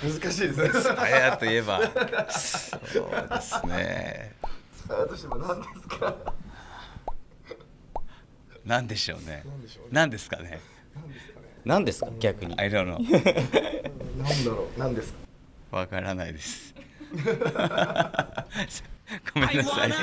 難しいですね。 スパイアといえばそうですね。 スパイアとしても何ですか。 なんでしょうね。 なんでしょうね。 なんですかね。 何ですか逆に。 I don't know。 なんだろう。何ですか。 わからないです。ごめんなさい。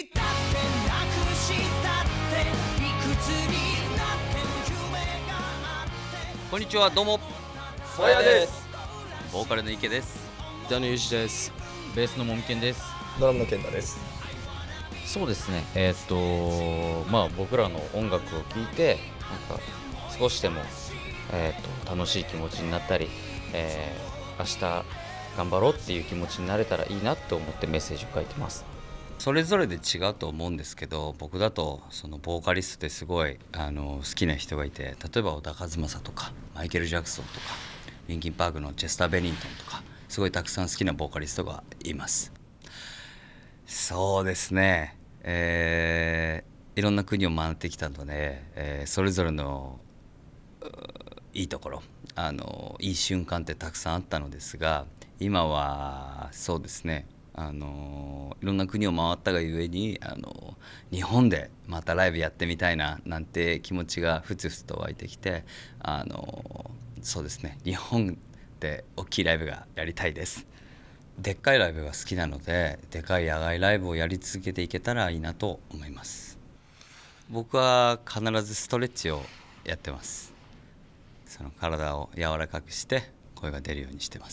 こんにちは、どうも。 スパイアです。 ボーカルの池です。 ギターのゆうじです。ベースのもみけんです。 ドラムの健太です。 そうですね。まあ僕らの音楽を聴いてなんか少しでも楽しい気持ちになったり、明日頑張ろうっていう気持ちになれたらいいなと思ってメッセージを書いてます。 それぞれで違うと思うんですけど、僕だとそのボーカリストですごい好きな人がいて、例えば小田和正とかマイケル・ジャクソンとかリンキンパークのチェスター・ベニントンとか、すごいたくさん好きなボーカリストがいます。そうですね、いろんな国を回ってきたので、それぞれのいいところ、いい瞬間ってたくさんあったのですが、今はそうですね、いろんな国を回ったがゆえに日本でまたライブやってみたいななんて気持ちがふつふつと湧いてきて、そうですね、日本で大きいライブがやりたいです。でっかいライブが好きなので、でかい野外ライブをやり続けていけたらいいなと思います。僕は必ずストレッチをやってます。その体を柔らかくして声が出るようにしてます。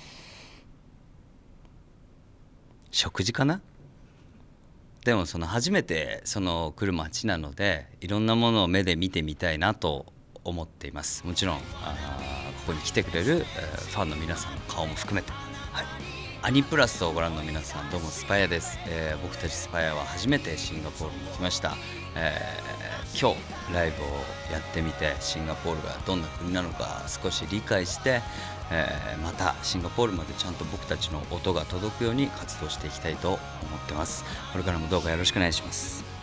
食事かな。でも初めて来る街なので、いろんなものを目で見てみたいなと思っています。もちろんここに来てくれるファンの皆さんの顔も含めて、はい、アニプラスをご覧の皆さん、どうもスパイアです。僕たちスパイアは初めてシンガポールに来ました。今日ライブをやってみて、シンガポールがどんな国なのか少し理解して、またシンガポールまでちゃんと僕たちの音が届くように活動していきたいと思ってます。これからもどうかよろしくお願いします。